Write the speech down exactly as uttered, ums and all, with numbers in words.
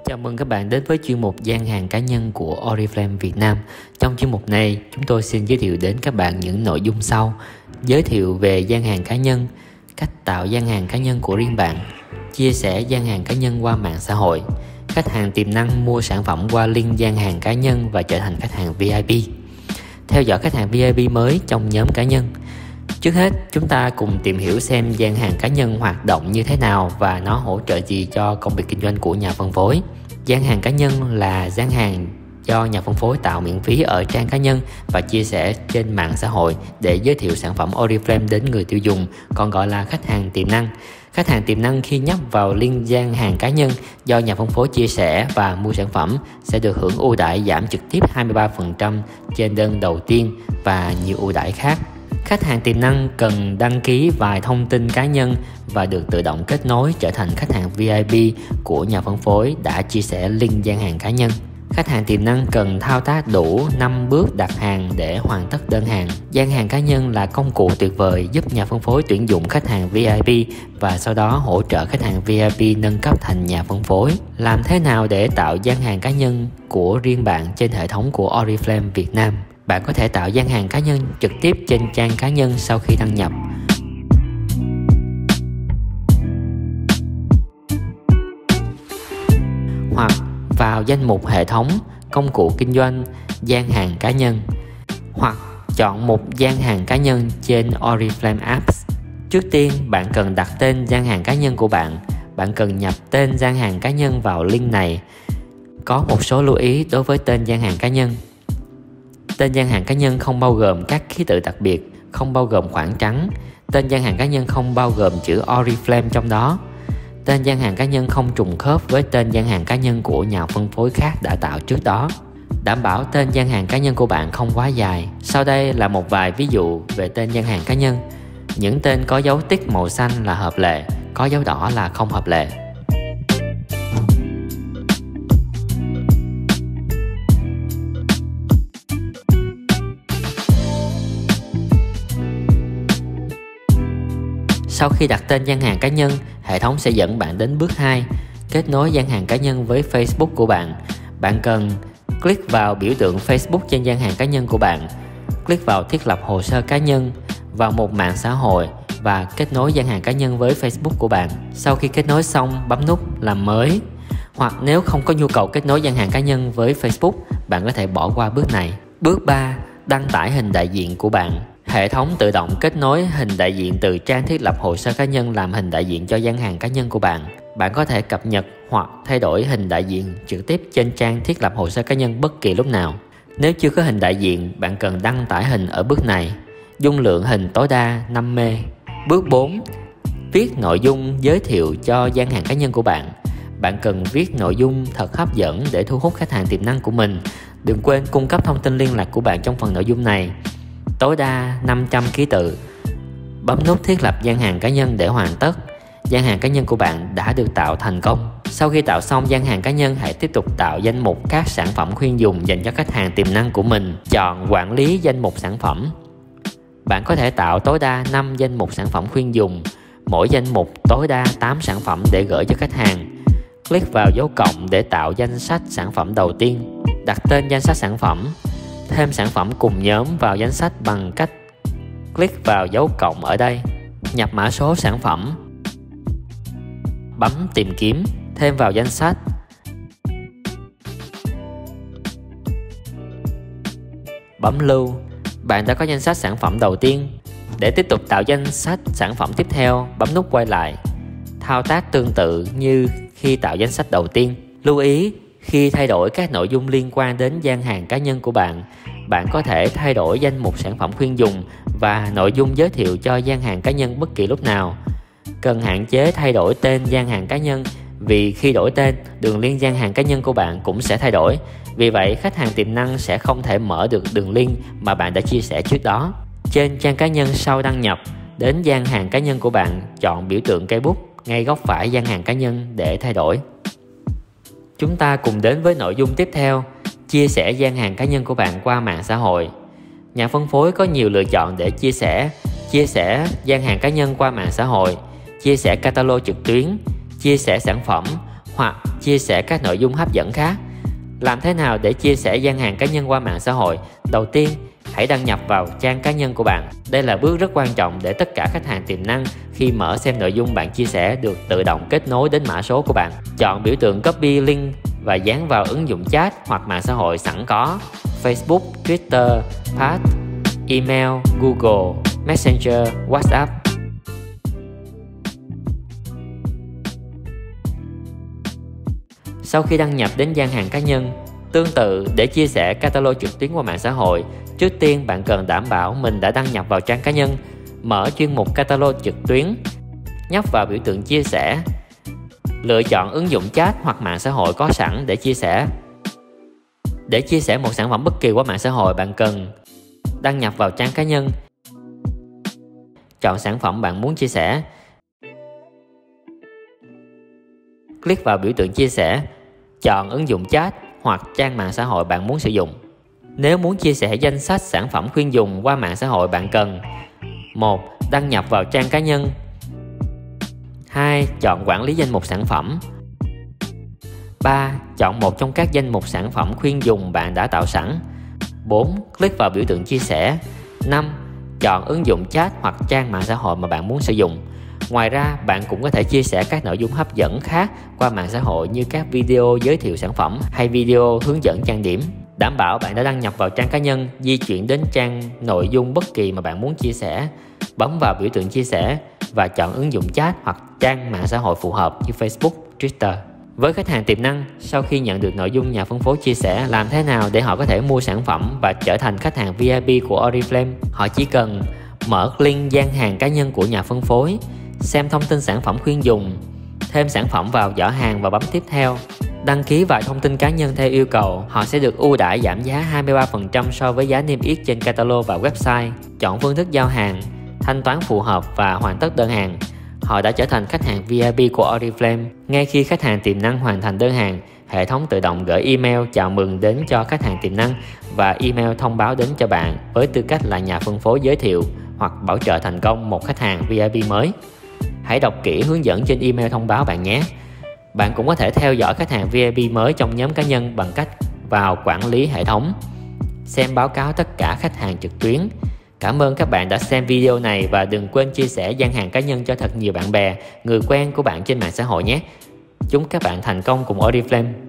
Chào mừng các bạn đến với chuyên mục gian hàng cá nhân của Oriflame Việt Nam. Trong chuyên mục này, chúng tôi xin giới thiệu đến các bạn những nội dung sau: giới thiệu về gian hàng cá nhân, cách tạo gian hàng cá nhân của riêng bạn, chia sẻ gian hàng cá nhân qua mạng xã hội, khách hàng tiềm năng mua sản phẩm qua link gian hàng cá nhân và trở thành khách hàng vê i pê, theo dõi khách hàng vê i pê mới trong nhóm cá nhân. Trước hết, chúng ta cùng tìm hiểu xem gian hàng cá nhân hoạt động như thế nào và nó hỗ trợ gì cho công việc kinh doanh của nhà phân phối. Gian hàng cá nhân là gian hàng do nhà phân phối tạo miễn phí ở trang cá nhân và chia sẻ trên mạng xã hội để giới thiệu sản phẩm Oriflame đến người tiêu dùng, còn gọi là khách hàng tiềm năng. Khách hàng tiềm năng khi nhấp vào link gian hàng cá nhân do nhà phân phối chia sẻ và mua sản phẩm sẽ được hưởng ưu đãi giảm trực tiếp hai mươi ba phần trăm trên đơn đầu tiên và nhiều ưu đãi khác. Khách hàng tiềm năng cần đăng ký vài thông tin cá nhân và được tự động kết nối trở thành khách hàng vê i pê của nhà phân phối đã chia sẻ link gian hàng cá nhân. Khách hàng tiềm năng cần thao tác đủ năm bước đặt hàng để hoàn tất đơn hàng. Gian hàng cá nhân là công cụ tuyệt vời giúp nhà phân phối tuyển dụng khách hàng vê i pê và sau đó hỗ trợ khách hàng vê i pê nâng cấp thành nhà phân phối. Làm thế nào để tạo gian hàng cá nhân của riêng bạn trên hệ thống của Oriflame Việt Nam? Bạn có thể tạo gian hàng cá nhân trực tiếp trên trang cá nhân sau khi đăng nhập. Hoặc vào danh mục hệ thống, công cụ kinh doanh, gian hàng cá nhân. Hoặc chọn mục gian hàng cá nhân trên Oriflame Apps. Trước tiên, bạn cần đặt tên gian hàng cá nhân của bạn. Bạn cần nhập tên gian hàng cá nhân vào link này. Có một số lưu ý đối với tên gian hàng cá nhân. Tên gian hàng cá nhân không bao gồm các ký tự đặc biệt, không bao gồm khoảng trắng. Tên gian hàng cá nhân không bao gồm chữ Oriflame trong đó. Tên gian hàng cá nhân không trùng khớp với tên gian hàng cá nhân của nhà phân phối khác đã tạo trước đó. Đảm bảo tên gian hàng cá nhân của bạn không quá dài. Sau đây là một vài ví dụ về tên gian hàng cá nhân. Những tên có dấu tích màu xanh là hợp lệ, có dấu đỏ là không hợp lệ. Sau khi đặt tên gian hàng cá nhân, hệ thống sẽ dẫn bạn đến bước hai, kết nối gian hàng cá nhân với Facebook của bạn. Bạn cần click vào biểu tượng Facebook trên gian hàng cá nhân của bạn, click vào thiết lập hồ sơ cá nhân, vào một mạng xã hội và kết nối gian hàng cá nhân với Facebook của bạn. Sau khi kết nối xong, bấm nút làm mới. Hoặc nếu không có nhu cầu kết nối gian hàng cá nhân với Facebook, bạn có thể bỏ qua bước này. Bước ba, đăng tải hình đại diện của bạn. Hệ thống tự động kết nối hình đại diện từ trang thiết lập hồ sơ cá nhân làm hình đại diện cho gian hàng cá nhân của bạn. Bạn có thể cập nhật hoặc thay đổi hình đại diện trực tiếp trên trang thiết lập hồ sơ cá nhân bất kỳ lúc nào. Nếu chưa có hình đại diện, bạn cần đăng tải hình ở bước này. Dung lượng hình tối đa năm mê ga bai. Bước bốn, viết nội dung giới thiệu cho gian hàng cá nhân của bạn. Bạn cần viết nội dung thật hấp dẫn để thu hút khách hàng tiềm năng của mình. Đừng quên cung cấp thông tin liên lạc của bạn trong phần nội dung này. Tối đa năm trăm ký tự. Bấm nút thiết lập gian hàng cá nhân để hoàn tất. Gian hàng cá nhân của bạn đã được tạo thành công. Sau khi tạo xong gian hàng cá nhân, hãy tiếp tục tạo danh mục các sản phẩm khuyên dùng dành cho khách hàng tiềm năng của mình. Chọn quản lý danh mục sản phẩm. Bạn có thể tạo tối đa năm danh mục sản phẩm khuyên dùng, mỗi danh mục tối đa tám sản phẩm để gửi cho khách hàng. Click vào dấu cộng để tạo danh sách sản phẩm đầu tiên. Đặt tên danh sách sản phẩm. Thêm sản phẩm cùng nhóm vào danh sách bằng cách click vào dấu cộng ở đây. Nhập mã số sản phẩm. Bấm tìm kiếm, thêm vào danh sách. Bấm lưu. Bạn đã có danh sách sản phẩm đầu tiên. Để tiếp tục tạo danh sách sản phẩm tiếp theo, bấm nút quay lại. Thao tác tương tự như khi tạo danh sách đầu tiên. Lưu ý, khi thay đổi các nội dung liên quan đến gian hàng cá nhân của bạn, bạn có thể thay đổi danh mục sản phẩm khuyên dùng và nội dung giới thiệu cho gian hàng cá nhân bất kỳ lúc nào. Cần hạn chế thay đổi tên gian hàng cá nhân vì khi đổi tên, đường link gian hàng cá nhân của bạn cũng sẽ thay đổi. Vì vậy, khách hàng tiềm năng sẽ không thể mở được đường link mà bạn đã chia sẻ trước đó. Trên trang cá nhân sau đăng nhập, đến gian hàng cá nhân của bạn, chọn biểu tượng cây bút ngay góc phải gian hàng cá nhân để thay đổi. Chúng ta cùng đến với nội dung tiếp theo, chia sẻ gian hàng cá nhân của bạn qua mạng xã hội. Nhà phân phối có nhiều lựa chọn để chia sẻ, chia sẻ gian hàng cá nhân qua mạng xã hội, chia sẻ catalog trực tuyến, chia sẻ sản phẩm hoặc chia sẻ các nội dung hấp dẫn khác. Làm thế nào để chia sẻ gian hàng cá nhân qua mạng xã hội? Đầu tiên, hãy đăng nhập vào trang cá nhân của bạn. Đây là bước rất quan trọng để tất cả khách hàng tiềm năng khi mở xem nội dung bạn chia sẻ được tự động kết nối đến mã số của bạn. Chọn biểu tượng copy link và dán vào ứng dụng chat hoặc mạng xã hội sẵn có: Facebook, Twitter, Path, email, Google, Messenger, WhatsApp. Sau khi đăng nhập đến gian hàng cá nhân, tương tự để chia sẻ catalog trực tuyến qua mạng xã hội, trước tiên bạn cần đảm bảo mình đã đăng nhập vào trang cá nhân. Mở chuyên mục catalog trực tuyến, nhấp vào biểu tượng chia sẻ, lựa chọn ứng dụng chat hoặc mạng xã hội có sẵn để chia sẻ. Để chia sẻ một sản phẩm bất kỳ qua mạng xã hội, bạn cần đăng nhập vào trang cá nhân, chọn sản phẩm bạn muốn chia sẻ, click vào biểu tượng chia sẻ, chọn ứng dụng chat hoặc trang mạng xã hội bạn muốn sử dụng. Nếu muốn chia sẻ danh sách sản phẩm khuyên dùng qua mạng xã hội, bạn cần: một. Đăng nhập vào trang cá nhân. hai. Chọn quản lý danh mục sản phẩm. ba. Chọn một trong các danh mục sản phẩm khuyên dùng bạn đã tạo sẵn. bốn. Click vào biểu tượng chia sẻ. năm. Chọn ứng dụng chat hoặc trang mạng xã hội mà bạn muốn sử dụng. Ngoài ra, bạn cũng có thể chia sẻ các nội dung hấp dẫn khác qua mạng xã hội như các video giới thiệu sản phẩm hay video hướng dẫn trang điểm. Đảm bảo bạn đã đăng nhập vào trang cá nhân, di chuyển đến trang nội dung bất kỳ mà bạn muốn chia sẻ, bấm vào biểu tượng chia sẻ và chọn ứng dụng chat hoặc trang mạng xã hội phù hợp như Facebook, Twitter. Với khách hàng tiềm năng, sau khi nhận được nội dung nhà phân phối chia sẻ, làm thế nào để họ có thể mua sản phẩm và trở thành khách hàng vê i pê của Oriflame? Họ chỉ cần mở link gian hàng cá nhân của nhà phân phối, xem thông tin sản phẩm khuyên dùng, thêm sản phẩm vào giỏ hàng và bấm tiếp theo. Đăng ký vài thông tin cá nhân theo yêu cầu, họ sẽ được ưu đãi giảm giá hai mươi ba phần trăm so với giá niêm yết trên catalog và website. Chọn phương thức giao hàng, thanh toán phù hợp và hoàn tất đơn hàng. Họ đã trở thành khách hàng vê i pê của Oriflame. Ngay khi khách hàng tiềm năng hoàn thành đơn hàng, hệ thống tự động gửi email chào mừng đến cho khách hàng tiềm năng và email thông báo đến cho bạn với tư cách là nhà phân phối giới thiệu hoặc bảo trợ thành công một khách hàng vê i pê mới. Hãy đọc kỹ hướng dẫn trên email thông báo bạn nhé. Bạn cũng có thể theo dõi khách hàng vê i pê mới trong nhóm cá nhân bằng cách vào quản lý hệ thống, xem báo cáo tất cả khách hàng trực tuyến. Cảm ơn các bạn đã xem video này và đừng quên chia sẻ gian hàng cá nhân cho thật nhiều bạn bè, người quen của bạn trên mạng xã hội nhé. Chúc các bạn thành công cùng Oriflame.